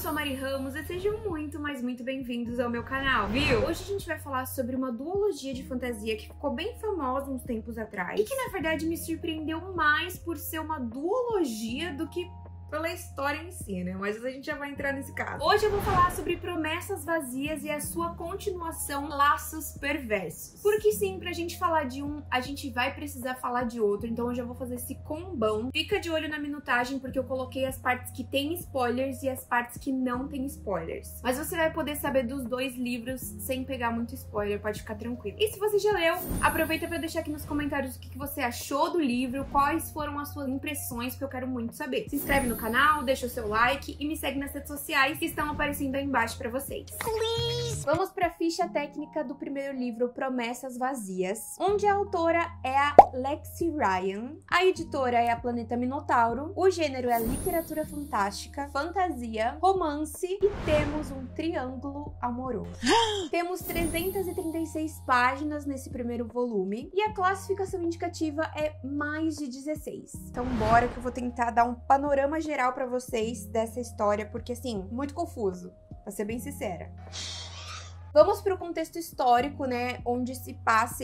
sou a Mari Ramos e sejam muito, mas muito bem-vindos ao meu canal, viu? Hoje a gente vai falar sobre uma duologia de fantasia que ficou bem famosa uns tempos atrás e que na verdade me surpreendeu mais por ser uma duologia do que pela história em si, né? Mas a gente já vai entrar nesse caso. Hoje eu vou falar sobre Promessas Vazias e a sua continuação, Laços Perversos. Porque sim, pra gente falar de um, a gente vai precisar falar de outro, então eu já vou fazer esse combão. Fica de olho na minutagem, porque eu coloquei as partes que tem spoilers e as partes que não tem spoilers. Mas você vai poder saber dos dois livros sem pegar muito spoiler, pode ficar tranquilo. E se você já leu, aproveita pra deixar aqui nos comentários o que você achou do livro, quais foram as suas impressões, porque eu quero muito saber. Se inscreve no canal, deixa o seu like e me segue nas redes sociais que estão aparecendo aí embaixo pra vocês. Please. Vamos pra ficha técnica do primeiro livro, Promessas Vazias, onde a autora é a Lexi Ryan, a editora é a Planeta Minotauro, o gênero é literatura fantástica, fantasia, romance e temos um triângulo amoroso. Temos 336 páginas nesse primeiro volume e a classificação indicativa é mais de 16. Então bora que eu vou tentar dar um panorama geral pra vocês dessa história, porque assim, muito confuso, pra ser bem sincera. Vamos para o contexto histórico, né, onde se passa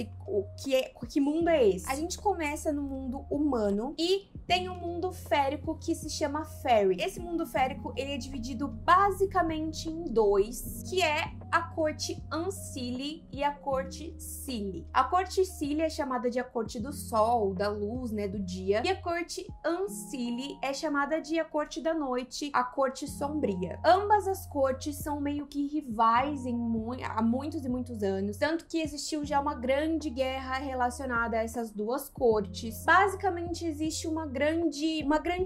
que mundo é esse? A gente começa no mundo humano e tem um mundo férico que se chama Fairy. Esse mundo férico, ele é dividido basicamente em dois, que é a corte Ancile e a corte Cile. A corte Cile é chamada de a corte do sol, da luz, né, do dia, e a corte Ancile é chamada de a corte da noite, a corte sombria. Ambas as cortes são meio que rivais há muitos e muitos anos, tanto que existiu já uma grande guerra relacionada a essas duas cortes. Basicamente existe uma grande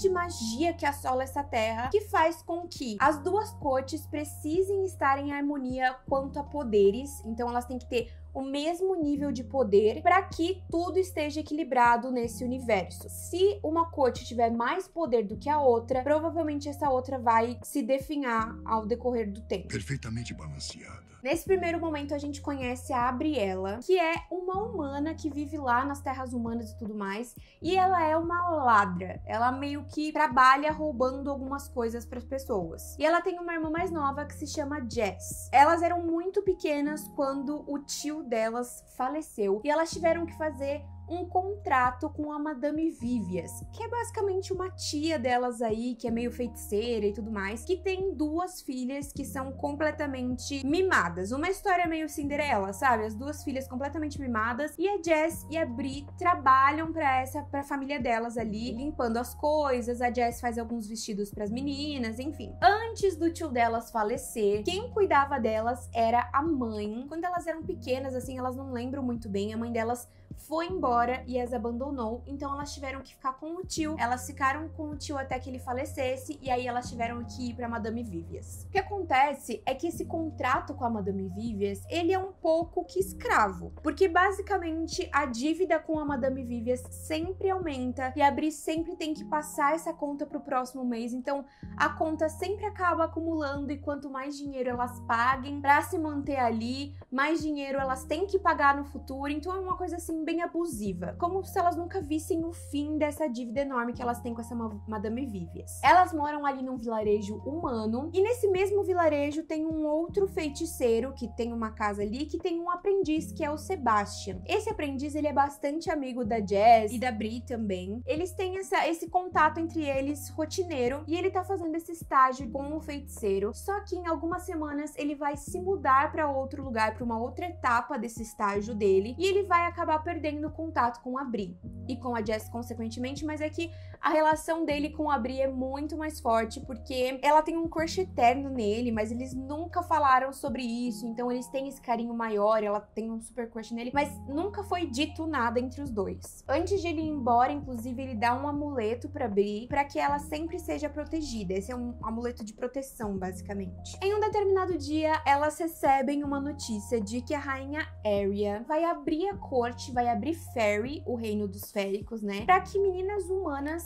magia que assola essa terra, que faz com que as duas cortes precisem estar em harmonia quanto a poderes, então elas têm que ter o mesmo nível de poder para que tudo esteja equilibrado nesse universo. Se uma corte tiver mais poder do que a outra, provavelmente essa outra vai se definhar ao decorrer do tempo. Perfeitamente balanceada. Nesse primeiro momento a gente conhece a Abriela, que é uma humana que vive lá nas terras humanas e tudo mais, e ela é uma ladra. Ela meio que trabalha roubando algumas coisas para as pessoas. E ela tem uma irmã mais nova que se chama Jess. Elas eram muito pequenas quando o tio delas faleceu e elas tiveram que fazer um contrato com a Madame Vivias, que é basicamente uma tia delas aí, que é meio feiticeira e tudo mais, que tem duas filhas que são completamente mimadas. Uma história meio Cinderela, sabe? As duas filhas completamente mimadas, e a Jess e a Bri trabalham pra família delas ali, limpando as coisas. A Jess faz alguns vestidos pras meninas, enfim. Antes do tio delas falecer, quem cuidava delas era a mãe. Quando elas eram pequenas, assim, elas não lembram muito bem, a mãe delas foi embora e as abandonou, então elas tiveram que ficar com o tio. Elas ficaram com o tio até que ele falecesse e aí elas tiveram que ir pra Madame Vivias. O que acontece é que esse contrato com a Madame Vivias, ele é um pouco que escravo, porque basicamente a dívida com a Madame Vivias sempre aumenta e a Bri sempre tem que passar essa conta pro próximo mês, então a conta sempre acaba acumulando e quanto mais dinheiro elas paguem pra se manter ali, mais dinheiro elas têm que pagar no futuro, então é uma coisa assim bem abusiva, como se elas nunca vissem o fim dessa dívida enorme que elas têm com essa Madame Vivias. Elas moram ali num vilarejo humano e nesse mesmo vilarejo tem um outro feiticeiro que tem uma casa ali, que tem um aprendiz que é o Sebastian. Esse aprendiz, ele é bastante amigo da Jess e da Bri também. Eles têm esse contato entre eles rotineiro e ele tá fazendo esse estágio com o feiticeiro, só que em algumas semanas ele vai se mudar para outro lugar, para uma outra etapa desse estágio dele, e ele vai acabar perdendo contato com a Bri e com a Jess consequentemente, mas é que a relação dele com a Bri é muito mais forte, porque ela tem um crush eterno nele, mas eles nunca falaram sobre isso, então eles têm esse carinho maior, ela tem um super crush nele, mas nunca foi dito nada entre os dois. Antes de ele ir embora, inclusive, ele dá um amuleto pra Bri, pra que ela sempre seja protegida. Esse é um amuleto de proteção, basicamente. Em um determinado dia, elas recebem uma notícia de que a rainha Arya vai abrir a corte, vai abrir Fairy, o reino dos féricos, né, pra que meninas humanas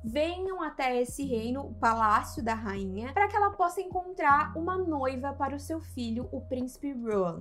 venham até esse reino, o palácio da rainha, para que ela possa encontrar uma noiva para o seu filho, o príncipe Rowan.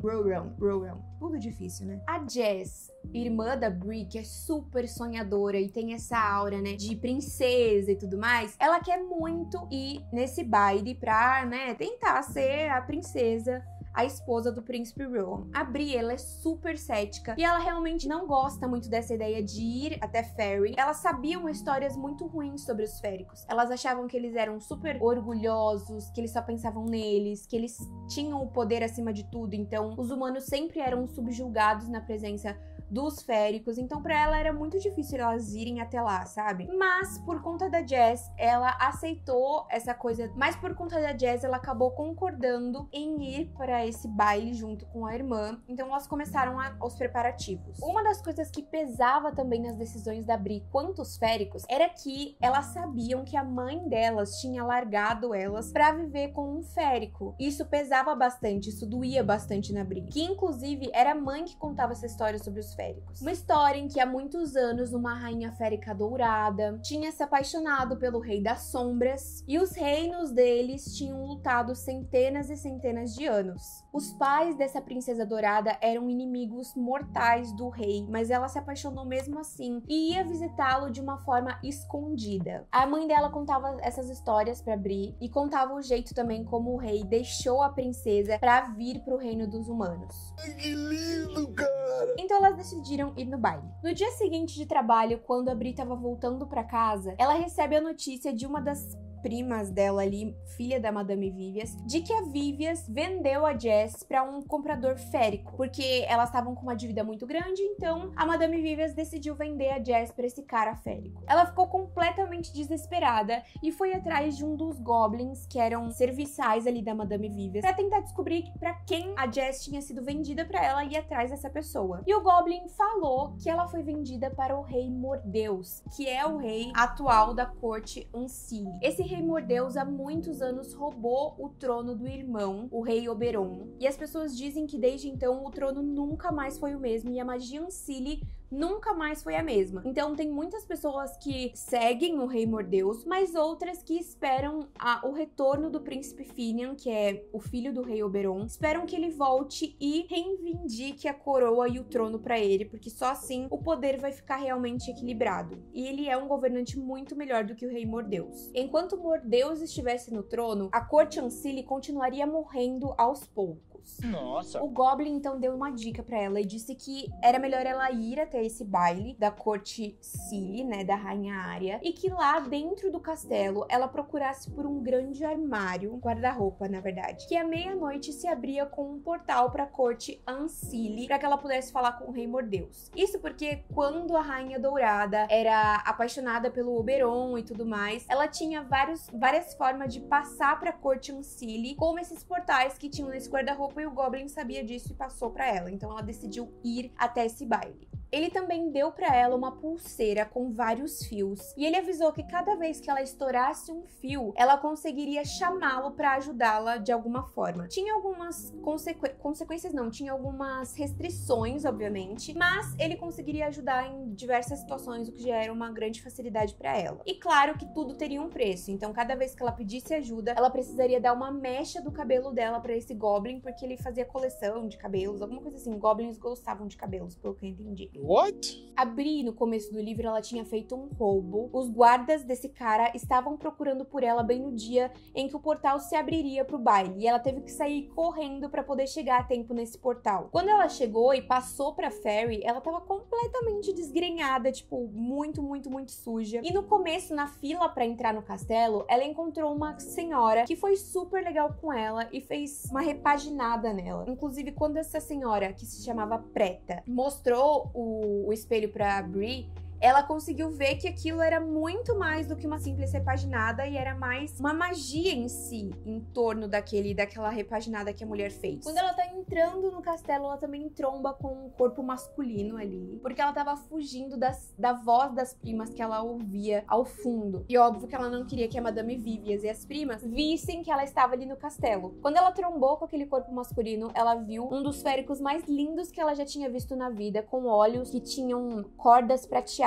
Tudo difícil, né? A Jess, irmã da Bri, que é super sonhadora e tem essa aura, né, de princesa e tudo mais, ela quer muito ir nesse baile pra, né, tentar ser a princesa, a esposa do príncipe Rowan. A Bri, ela é super cética e ela realmente não gosta muito dessa ideia de ir até Ferry. Elas sabiam histórias muito ruins sobre os féricos. Elas achavam que eles eram super orgulhosos, que eles só pensavam neles, que eles tinham o poder acima de tudo. Então, os humanos sempre eram subjugados na presença dos féricos, então pra ela era muito difícil elas irem até lá, sabe? Mas por conta da Jess, ela aceitou essa coisa, mas por conta da Jess, ela acabou concordando em ir para esse baile junto com a irmã, então elas começaram os preparativos. Uma das coisas que pesava também nas decisões da Bri quanto os féricos era que elas sabiam que a mãe delas tinha largado elas pra viver com um férico. Isso pesava bastante, isso doía bastante na Bri, que inclusive era a mãe que contava essa história sobre os féricos. Uma história em que há muitos anos uma rainha férica dourada tinha se apaixonado pelo rei das sombras e os reinos deles tinham lutado centenas e centenas de anos. Os pais dessa princesa dourada eram inimigos mortais do rei, mas ela se apaixonou mesmo assim e ia visitá-lo de uma forma escondida. A mãe dela contava essas histórias pra Bri e contava o jeito também como o rei deixou a princesa pra vir pro reino dos humanos. Que lindo, cara! Então elas decidiram ir no baile. No dia seguinte de trabalho, quando a Bri estava voltando para casa, ela recebe a notícia de uma das primas dela ali, filha da Madame Vivias, de que a Vivias vendeu a Jess para um comprador férico, porque elas estavam com uma dívida muito grande, então a Madame Vivias decidiu vender a Jess para esse cara férico. Ela ficou completamente desesperada e foi atrás de um dos goblins que eram serviçais ali da Madame Vivias para tentar descobrir para quem a Jess tinha sido vendida para ela ir atrás dessa pessoa. E o goblin falou que ela foi vendida para o rei Mordeus, que é o rei atual da corte Ancile. Esse rei Mordeus há muitos anos roubou o trono do irmão, o rei Oberon, e as pessoas dizem que desde então o trono nunca mais foi o mesmo e a magia Ancile nunca mais foi a mesma. Então tem muitas pessoas que seguem o rei Mordeus, mas outras que esperam o retorno do príncipe Finian, que é o filho do rei Oberon, esperam que ele volte e reivindique a coroa e o trono para ele, porque só assim o poder vai ficar realmente equilibrado. E ele é um governante muito melhor do que o rei Mordeus. Enquanto Mordeus estivesse no trono, a corte Ancile continuaria morrendo aos poucos. Nossa! O Goblin então deu uma dica pra ela e disse que era melhor ela ir até esse baile da corte Cili, né, da rainha Arya, e que lá dentro do castelo ela procurasse por um grande armário, um guarda-roupa, na verdade, que à meia-noite se abria com um portal pra corte Ancile, pra que ela pudesse falar com o rei Mordeus. Isso porque quando a rainha dourada era apaixonada pelo Oberon e tudo mais, ela tinha várias formas de passar pra corte Ancile, como esses portais que tinham nesse guarda-roupa, e o Goblin sabia disso e passou pra ela. Então ela decidiu ir até esse baile. Ele também deu pra ela uma pulseira com vários fios e ele avisou que cada vez que ela estourasse um fio, ela conseguiria chamá-lo pra ajudá-la de alguma forma. Tinha algumas consequências não, tinha algumas restrições, obviamente, mas ele conseguiria ajudar em diversas situações, o que já era uma grande facilidade pra ela. E claro que tudo teria um preço, então cada vez que ela pedisse ajuda, ela precisaria dar uma mecha do cabelo dela pra esse Goblin, porque ele fazia coleção de cabelos, alguma coisa assim. Goblins gostavam de cabelos, pelo que eu entendi. What? A Bri, no começo do livro, ela tinha feito um roubo. Os guardas desse cara estavam procurando por ela bem no dia em que o portal se abriria pro baile. E ela teve que sair correndo pra poder chegar a tempo nesse portal. Quando ela chegou e passou pra Ferry, ela tava completamente desgrenhada, tipo, muito suja. E no começo, na fila pra entrar no castelo, ela encontrou uma senhora que foi super legal com ela e fez uma repaginada nela. Inclusive, quando essa senhora, que se chamava Preta, mostrou o espelho pra Bri, ela conseguiu ver que aquilo era muito mais do que uma simples repaginada e era mais uma magia em si, em torno daquela repaginada que a mulher fez. Quando ela tá entrando no castelo, ela também tromba com um corpo masculino ali, porque ela tava fugindo da voz das primas que ela ouvia ao fundo. E óbvio que ela não queria que a Madame Vivias e as primas vissem que ela estava ali no castelo. Quando ela trombou com aquele corpo masculino, ela viu um dos féricos mais lindos que ela já tinha visto na vida, com olhos que tinham cordas prateadas.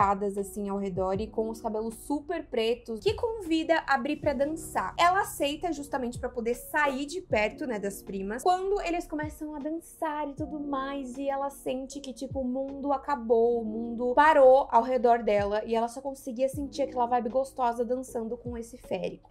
douradas assim ao redor e com os cabelos super pretos, que convida a Bri pra dançar. Ela aceita justamente pra poder sair de perto, né, das primas. Quando eles começam a dançar e tudo mais, e ela sente que, tipo, o mundo acabou, o mundo parou ao redor dela, e ela só conseguia sentir aquela vibe gostosa dançando com esse férico.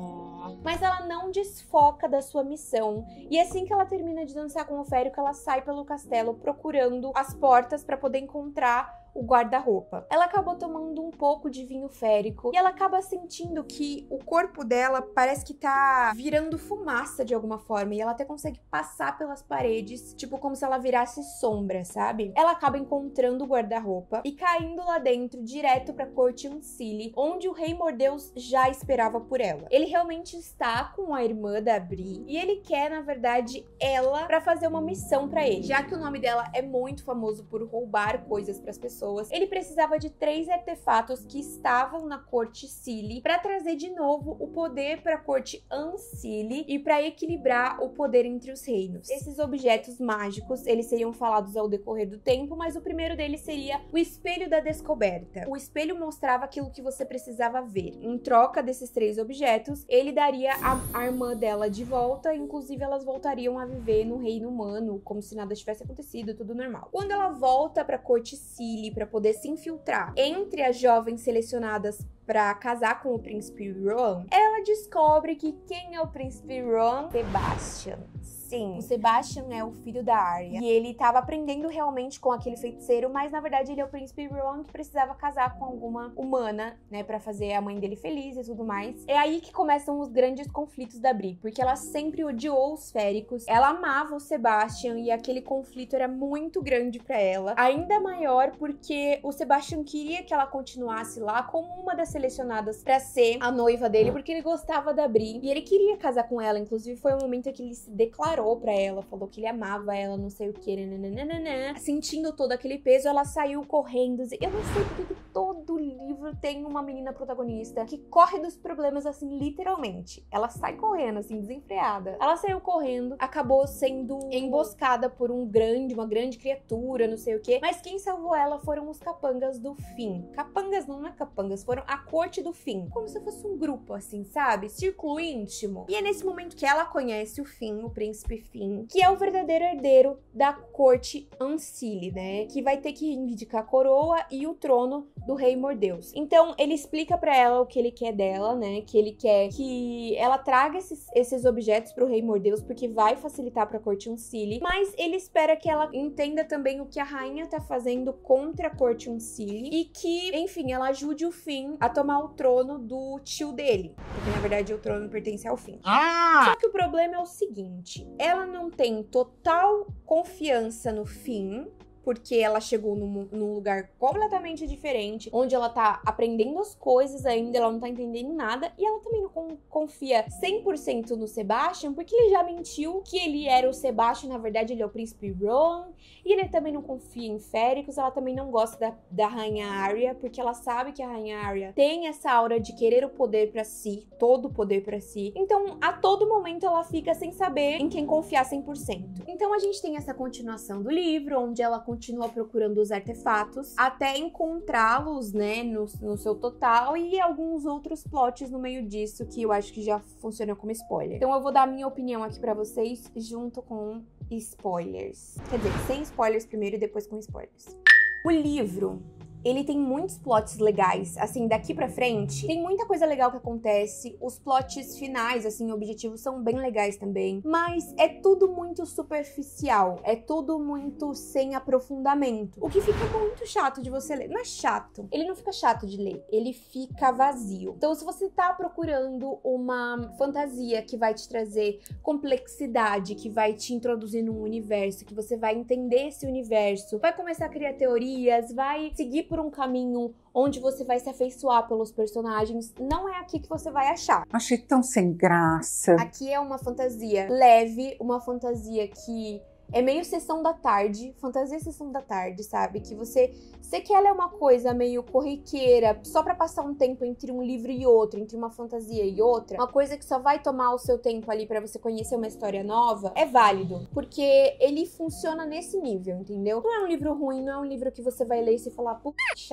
Mas ela não desfoca da sua missão, e assim que ela termina de dançar com o férico, ela sai pelo castelo procurando as portas pra poder encontrar o guarda-roupa. Ela acabou tomando um pouco de vinho férico e ela acaba sentindo que o corpo dela parece que tá virando fumaça de alguma forma, e ela até consegue passar pelas paredes, tipo como se ela virasse sombra, sabe? Ela acaba encontrando o guarda-roupa e caindo lá dentro direto pra corte Unseelie, onde o Rei Mordeus já esperava por ela. Ele realmente está com a irmã da Bri e ele quer, na verdade, ela pra fazer uma missão pra ele. Já que o nome dela é muito famoso por roubar coisas pras pessoas, ele precisava de 3 artefatos que estavam na corte Seelie para trazer de novo o poder para a corte Unseelie e para equilibrar o poder entre os reinos. Esses objetos mágicos, eles seriam falados ao decorrer do tempo, mas o primeiro deles seria o Espelho da Descoberta. O espelho mostrava aquilo que você precisava ver. Em troca desses 3 objetos, ele daria a irmã dela de volta, inclusive elas voltariam a viver no reino humano, como se nada tivesse acontecido, tudo normal. Quando ela volta para a corte Seelie para poder se infiltrar entre as jovens selecionadas para casar com o príncipe Rohan, ela descobre que quem é o príncipe Rohan? Sebastian. Sim, o Sebastian é o filho da Arya e ele tava aprendendo realmente com aquele feiticeiro, mas na verdade ele é o príncipe Rohan que precisava casar com alguma humana, né, pra fazer a mãe dele feliz e tudo mais. É aí que começam os grandes conflitos da Bri, porque ela sempre odiou os féricos, ela amava o Sebastian e aquele conflito era muito grande pra ela, ainda maior porque o Sebastian queria que ela continuasse lá como uma das selecionadas pra ser a noiva dele, porque ele gostava da Bri e ele queria casar com ela. Inclusive foi o momento em que ele se declarou pra ela, falou que ele amava ela, não sei o que, nananana. Sentindo todo aquele peso, ela saiu correndo. Eu não sei porque todo livro tem uma menina protagonista que corre dos problemas, assim, literalmente. Ela sai correndo, assim, desenfreada. Ela saiu correndo, acabou sendo emboscada por uma grande criatura, não sei o que, mas quem salvou ela foram os capangas do fim. Capangas não é capangas, foram a corte do fim. Como se fosse um grupo, assim, sabe? Círculo íntimo. E é nesse momento que ela conhece o Finn, o príncipe Finn, que é o verdadeiro herdeiro da corte Unseelie, né? Que vai ter que reivindicar a coroa e o trono do Rei Mordeus. Então, ele explica pra ela o que ele quer dela, né? Que ele quer que ela traga esses objetos pro Rei Mordeus, porque vai facilitar pra corte Unseelie. Mas ele espera que ela entenda também o que a rainha tá fazendo contra a corte Unseelie e que, enfim, ela ajude o Finn a tomar o trono do tio dele. Porque, na verdade, o trono pertence ao Finn. Só que o problema é o seguinte, ela não tem total confiança no Finn, porque ela chegou num lugar completamente diferente, onde ela tá aprendendo as coisas ainda, ela não tá entendendo nada, e ela também não confia 100% no Sebastian, porque ele já mentiu que ele era o Sebastian, na verdade ele é o príncipe Rohan, e ele também não confia em féricos, ela também não gosta da rainha Arya, porque ela sabe que a rainha Arya tem essa aura de querer o poder pra si, todo o poder pra si, então a todo momento ela fica sem saber em quem confiar 100%. Então a gente tem essa continuação do livro, onde ela continua procurando os artefatos até encontrá-los, né, no seu total, e alguns outros plots no meio disso que eu acho que já funcionam como spoiler. Então eu vou dar a minha opinião aqui pra vocês junto com spoilers. Quer dizer, sem spoilers primeiro e depois com spoilers. O livro, ele tem muitos plots legais, assim, daqui pra frente, tem muita coisa legal que acontece, os plots finais, assim, objetivos são bem legais também, mas é tudo muito superficial, é tudo muito sem aprofundamento, o que fica muito chato de você ler. Não é chato, ele não fica chato de ler, ele fica vazio. Então, se você tá procurando uma fantasia que vai te trazer complexidade, que vai te introduzir num universo, que você vai entender esse universo, vai começar a criar teorias, vai seguir por um caminho onde você vai se afeiçoar pelos personagens, não é aqui que você vai achar. Achei tão sem graça. Aqui é uma fantasia leve, uma fantasia que é meio sessão da tarde, fantasia sessão da tarde, sabe? Que você que ela é uma coisa meio corriqueira, só pra passar um tempo entre um livro e outro, entre uma fantasia e outra, uma coisa que só vai tomar o seu tempo ali pra você conhecer uma história nova, é válido, porque ele funciona nesse nível, entendeu? Não é um livro ruim, não é um livro que você vai ler e se falar, puta, que chato.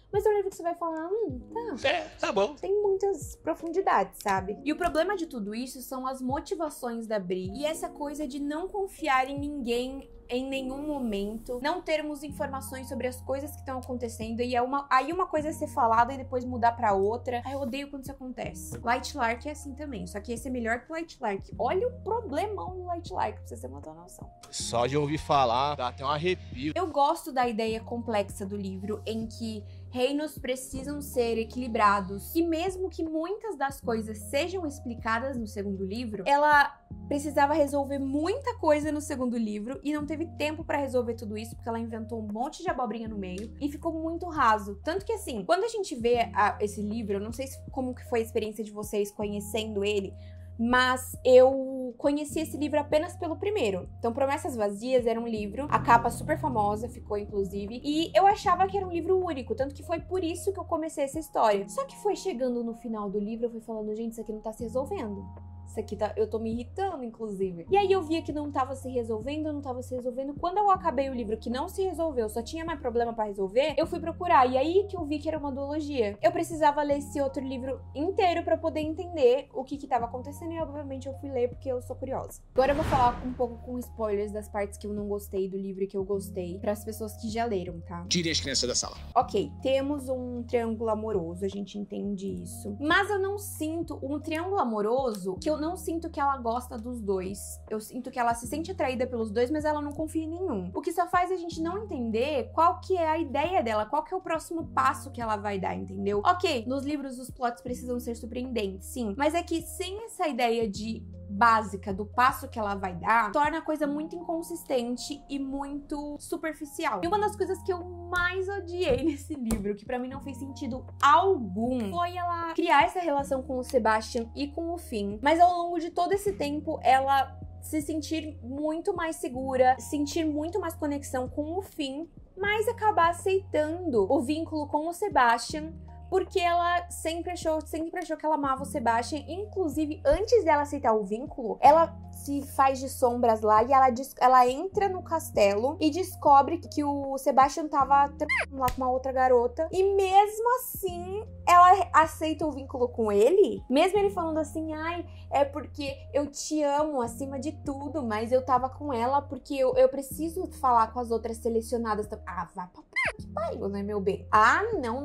Mas é um livro que você vai falar, Tá bom. tem muitas profundidades, sabe? E o problema de tudo isso são as motivações da Bri e essa coisa de não confiar em ninguém em nenhum momento, não termos informações sobre as coisas que estão acontecendo e aí uma coisa é ser falada e depois mudar pra outra. Ai, eu odeio quando isso acontece. Light Lark é assim também, só que esse é melhor que Light Lark. Olha o problemão do Light Lark, pra vocês terem uma noção. Só de ouvir falar, dá até um arrepio. Eu gosto da ideia complexa do livro, em que reinos precisam ser equilibrados. E mesmo que muitas das coisas sejam explicadas no segundo livro, ela precisava resolver muita coisa no segundo livro e não teve tempo pra resolver tudo isso, porque ela inventou um monte de abobrinha no meio e ficou muito raso. Tanto que assim, quando a gente vê esse livro, eu não sei como que foi a experiência de vocês conhecendo ele, mas eu conheci esse livro apenas pelo primeiro. Então, Promessas Vazias era um livro, a capa super famosa, ficou inclusive, e eu achava que era um livro único, tanto que foi por isso que eu comecei essa história. Só que foi chegando no final do livro, eu fui falando, gente, isso aqui não tá se resolvendo. Isso aqui eu tô me irritando, inclusive. E aí eu via que não tava se resolvendo, não tava se resolvendo. Quando eu acabei o livro que não se resolveu, só tinha mais problema pra resolver, eu fui procurar. E aí que eu vi que era uma duologia. Eu precisava ler esse outro livro inteiro pra poder entender o que tava acontecendo. E obviamente eu fui ler porque eu sou curiosa. Agora eu vou falar um pouco com spoilers das partes que eu não gostei do livro e que eu gostei, pras pessoas que já leram, tá? Tirem as crianças da sala. Ok, temos um triângulo amoroso, a gente entende isso. Mas eu não sinto um triângulo amoroso que eu não sinto que ela gosta dos dois. Eu sinto que ela se sente atraída pelos dois, mas ela não confia em nenhum. O que só faz a gente não entender qual que é a ideia dela, qual que é o próximo passo que ela vai dar, entendeu? Ok, nos livros os plots precisam ser surpreendentes, sim. Mas é que sem essa ideia de básica do passo que ela vai dar, torna a coisa muito inconsistente e muito superficial. E uma das coisas que eu mais odiei nesse livro, que pra mim não fez sentido algum, foi ela criar essa relação com o Sebastian e com o Finn. Mas ao longo de todo esse tempo, ela se sentir muito mais segura, sentir muito mais conexão com o Finn, mas acabar aceitando o vínculo com o Sebastian, porque ela sempre achou que ela amava o Sebastian. Inclusive, antes dela aceitar o vínculo, ela se faz de sombras lá e ela entra no castelo e descobre que o Sebastian tava lá com uma outra garota. E mesmo assim, ela aceita o vínculo com ele. Mesmo ele falando assim, ai, é porque eu te amo acima de tudo, mas eu tava com ela porque eu preciso falar com as outras selecionadas. Ah, vai pra que pariu, né, meu bem? Ah, não.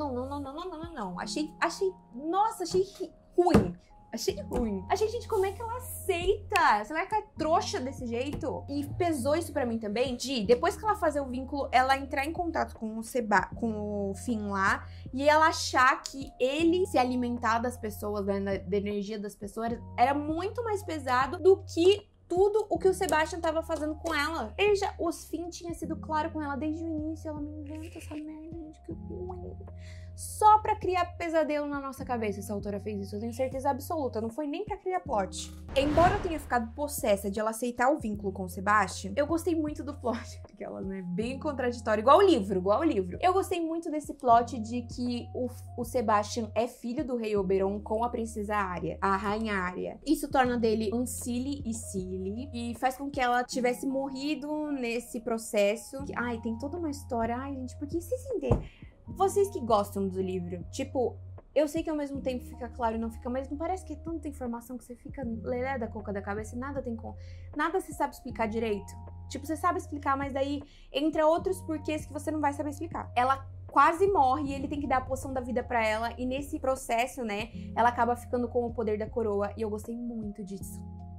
Achei ruim. Achei ruim. Achei, gente, como é que ela aceita? Você vai ficar trouxa desse jeito? E pesou isso pra mim também, depois que ela fazer o vínculo, ela entrar em contato com o Finn lá, e ela achar que ele se alimentar das pessoas, da energia das pessoas, era muito mais pesado do que tudo o que o Sebastian tava fazendo com ela. Os Finn tinha sido claro com ela desde o início. Ela me inventa essa merda, gente, que ruim. Só pra criar pesadelo na nossa cabeça essa autora fez isso, eu tenho certeza absoluta, não foi nem pra criar plot. Embora eu tenha ficado possessa de ela aceitar o vínculo com o Sebastian, eu gostei muito do plot, porque ela, né, bem contraditória, igual o livro. Eu gostei muito desse plot de que o Sebastian é filho do rei Oberon com a princesa Arya, a rainha Arya. Isso torna dele Unseelie e Seelie, e faz com que ela tivesse morrido nesse processo. Ai, tem toda uma história, ai, gente, porque vocês entendem? Vocês que gostam do livro, tipo, eu sei que ao mesmo tempo fica claro e não fica, mas não parece que é tanta informação que você fica lelé da coca da cabeça e nada você sabe explicar direito. Tipo, você sabe explicar, mas daí entra outros porquês que você não vai saber explicar. Ela quase morre e ele tem que dar a poção da vida pra ela, e nesse processo, né, ela acaba ficando com o poder da coroa, e eu gostei muito disso.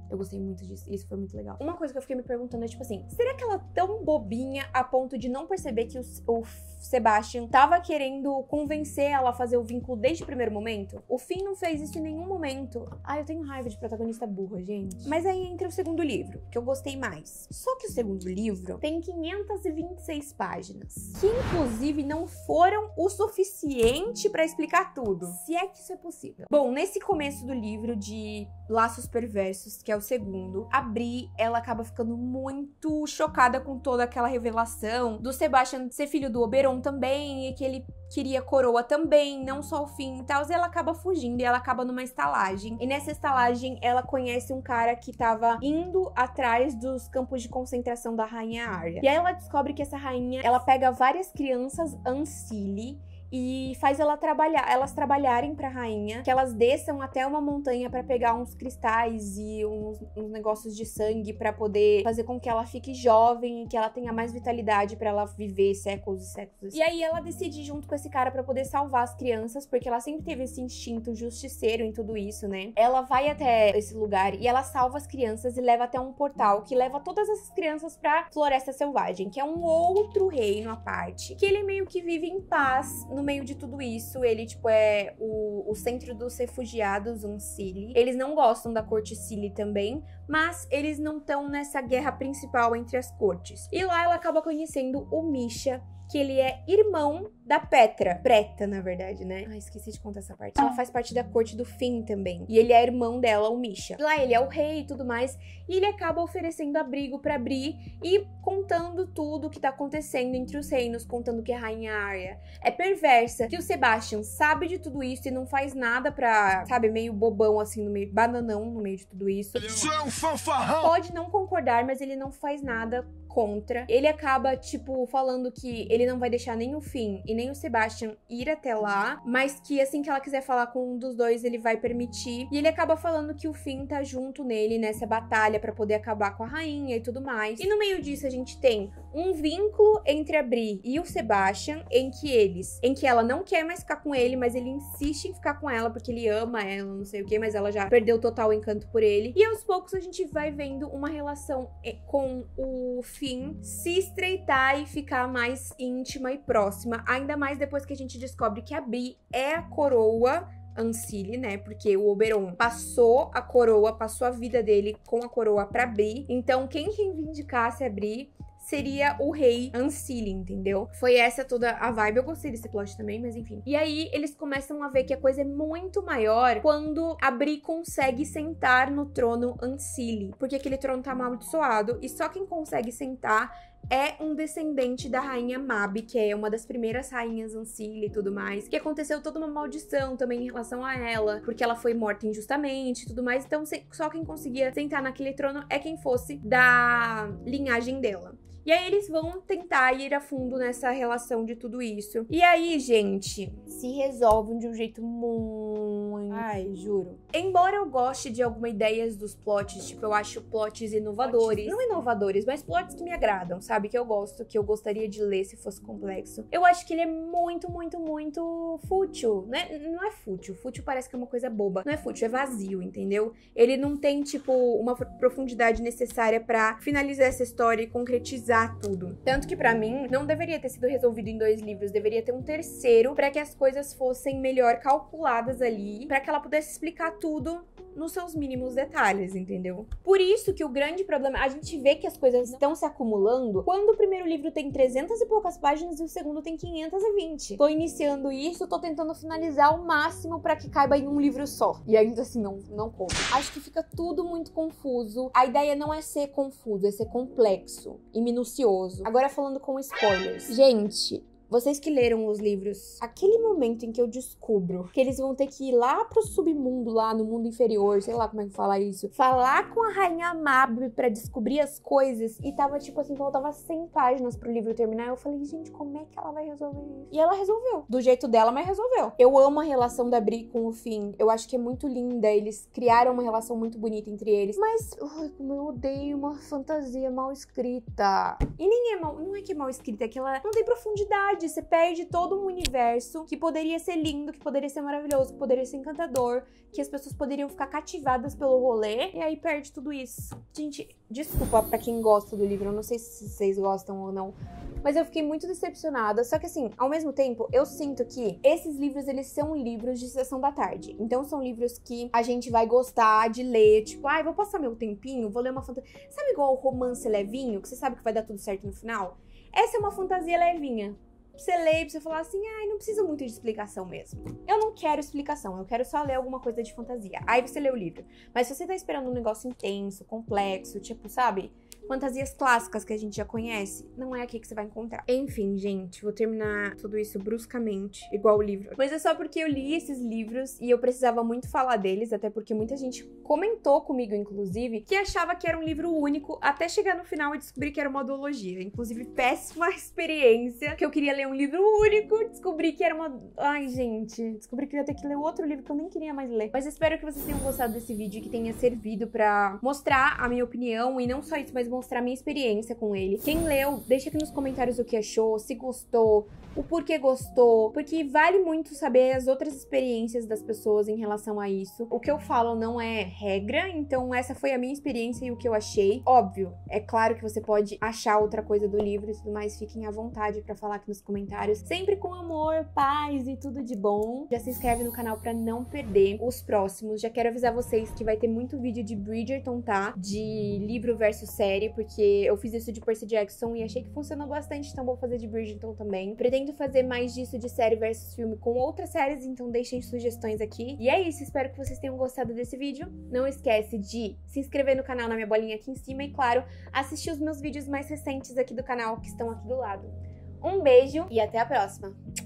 Isso foi muito legal. Uma coisa que eu fiquei me perguntando é, tipo assim, será que ela é tão bobinha a ponto de não perceber que o Sebastian tava querendo convencer ela a fazer o vínculo desde o primeiro momento? O Finn não fez isso em nenhum momento. Ai, eu tenho raiva de protagonista burra, gente. Mas aí entra o segundo livro, que eu gostei mais. Só que o segundo livro tem 526 páginas, que inclusive não foram o suficiente pra explicar tudo. Se é que isso é possível. Bom, nesse começo do livro de Laços Perversos, que é o segundo, a Bri, ela acaba ficando muito chocada com toda aquela revelação do Sebastian ser filho do Oberon também, e que ele queria coroa também, não só o Finn e tal, e ela acaba fugindo, e ela acaba numa estalagem. E nessa estalagem, ela conhece um cara que tava indo atrás dos campos de concentração da rainha Arya. E aí ela descobre que essa rainha, ela pega várias crianças Unseelie e faz elas trabalharem pra rainha, que elas desçam até uma montanha pra pegar uns cristais e uns negócios de sangue pra poder fazer com que ela fique jovem e que ela tenha mais vitalidade pra ela viver séculos e séculos. E aí ela decide ir junto com esse cara pra poder salvar as crianças, porque ela sempre teve esse instinto justiceiro em tudo isso, né? Ela vai até esse lugar e ela salva as crianças e leva até um portal que leva todas essas crianças pra Floresta Selvagem, que é um outro reino à parte, que ele meio que vive em paz no meio de tudo isso. Ele, tipo, é o centro dos refugiados, Unseelie. Eles não gostam da corte Seelie também, mas eles não estão nessa guerra principal entre as cortes. E lá ela acaba conhecendo o Misha, que ele é irmão da Petra. Preta, na verdade, né? Ai, esqueci de contar essa parte. Ela faz parte da corte do Finn também. E ele é irmão dela, o Misha. Lá ele é o rei e tudo mais. E ele acaba oferecendo abrigo pra Bri e contando tudo o que tá acontecendo entre os reinos. Contando que a rainha Arya é perversa. Que o Sebastian sabe de tudo isso e não faz nada pra, sabe, meio bobão assim, no meio, bananão no meio de tudo isso. Isso é um fanfarrão! Pode não concordar, mas ele não faz nada contra. Ele acaba, tipo, falando que ele não vai deixar nem o Finn e nem o Sebastian ir até lá, mas que assim que ela quiser falar com um dos dois, ele vai permitir. E ele acaba falando que o Finn tá junto nele nessa batalha pra poder acabar com a rainha e tudo mais. E no meio disso a gente tem um vínculo entre a Bri e o Sebastian, em que ela não quer mais ficar com ele, mas ele insiste em ficar com ela porque ele ama ela, não sei o que, mas ela já perdeu total encanto por ele. E aos poucos a gente vai vendo uma relação com o Finn se estreitar e ficar mais íntima e próxima, ainda mais depois que a gente descobre que a Bri é a coroa Unseelie, né? Porque o Oberyn passou a vida dele com a coroa pra Bri. Então, quem reivindicasse a Bri seria o rei Unseelie, entendeu? Foi essa toda a vibe. Eu gostei desse plot também, mas enfim. E aí, eles começam a ver que a coisa é muito maior quando a Bri consegue sentar no trono Unseelie. Porque aquele trono tá amaldiçoado e só quem consegue sentar é um descendente da rainha Mab, que é uma das primeiras rainhas Unseelie e tudo mais, que aconteceu toda uma maldição também em relação a ela, porque ela foi morta injustamente e tudo mais, então só quem conseguia sentar naquele trono é quem fosse da linhagem dela. E aí eles vão tentar ir a fundo nessa relação de tudo isso. E aí, gente, se resolvem de um jeito muito... Ai, juro. Embora eu goste de algumas ideias dos plots, tipo, eu acho plots inovadores. Não inovadores, mas plots que me agradam, sabe? Que eu gosto, que eu gostaria de ler se fosse complexo. Eu acho que ele é muito, muito, muito fútil, né? Não é fútil. Fútil parece que é uma coisa boba. Não é fútil, é vazio, entendeu? Ele não tem, tipo, uma profundidade necessária pra finalizar essa história e concretizar tudo. Tanto que pra mim não deveria ter sido resolvido em 2 livros, deveria ter um terceiro pra que as coisas fossem melhor calculadas ali, pra que ela pudesse explicar tudo nos seus mínimos detalhes, entendeu? Por isso que o grande problema, a gente vê que as coisas estão se acumulando quando o primeiro livro tem 300 e poucas páginas e o segundo tem 520. Tô iniciando isso, tô tentando finalizar o máximo pra que caiba em um livro só. E ainda assim, não conta. Acho que fica tudo muito confuso. A ideia não é ser confuso, é ser complexo e minucioso. Agora falando com spoilers. Gente, vocês que leram os livros, aquele momento em que eu descubro que eles vão ter que ir lá pro submundo, lá no mundo inferior, sei lá como é que fala isso, falar com a rainha Mab pra descobrir as coisas, e tava tipo assim, faltava 100 páginas pro livro terminar, eu falei, gente, como é que ela vai resolver isso? E ela resolveu, do jeito dela, mas resolveu. Eu amo a relação da Bri com o Finn, eu acho que é muito linda, eles criaram uma relação muito bonita entre eles, mas, ai, como eu odeio uma fantasia mal escrita. E nem é mal, não é que é mal escrita, é que ela não tem profundidade. Você perde todo um universo que poderia ser lindo, que poderia ser maravilhoso, que poderia ser encantador, que as pessoas poderiam ficar cativadas pelo rolê, e aí perde tudo isso. Gente, desculpa pra quem gosta do livro, eu não sei se vocês gostam ou não, mas eu fiquei muito decepcionada. Só que assim, ao mesmo tempo, eu sinto que esses livros, eles são livros de sessão da tarde. Então são livros que a gente vai gostar de ler, tipo, ai, vou passar meu tempinho, vou ler uma fantasia. Sabe igual o romance levinho, que você sabe que vai dar tudo certo no final? Essa é uma fantasia levinha. Pra você ler, pra você falar assim, ai, não precisa muito de explicação mesmo. Eu não quero explicação, eu quero só ler alguma coisa de fantasia. Aí você lê o livro. Mas se você tá esperando um negócio intenso, complexo, tipo, sabe? fantasias clássicas que a gente já conhece, não é aqui que você vai encontrar. Enfim, gente, vou terminar tudo isso bruscamente, igual o livro. Mas é só porque eu li esses livros e eu precisava muito falar deles, até porque muita gente comentou comigo, inclusive, que achava que era um livro único, até chegar no final e descobrir que era uma duologia. Inclusive, péssima experiência, que eu queria ler um livro único, descobri que era uma... Ai, gente, descobri que eu ia ter que ler outro livro que eu nem queria mais ler. Mas espero que vocês tenham gostado desse vídeo e que tenha servido pra mostrar a minha opinião, e não só isso, mas mostrar a minha experiência com ele. Quem leu, deixa aqui nos comentários o que achou, se gostou, o porquê gostou, porque vale muito saber as outras experiências das pessoas em relação a isso. O que eu falo não é regra, então essa foi a minha experiência e o que eu achei. Óbvio, é claro que você pode achar outra coisa do livro e tudo mais, fiquem à vontade pra falar aqui nos comentários, sempre com amor, paz e tudo de bom. Já se inscreve no canal pra não perder os próximos. Já quero avisar vocês que vai ter muito vídeo de Bridgerton, tá? De livro versus série, porque eu fiz isso de Percy Jackson e achei que funcionou bastante, então vou fazer de Bridgerton também. Pretendo fazer mais disso de série versus filme com outras séries, então deixem sugestões aqui. E é isso, espero que vocês tenham gostado desse vídeo. Não esquece de se inscrever no canal na minha bolinha aqui em cima e, claro, assistir os meus vídeos mais recentes aqui do canal que estão aqui do lado. Um beijo e até a próxima!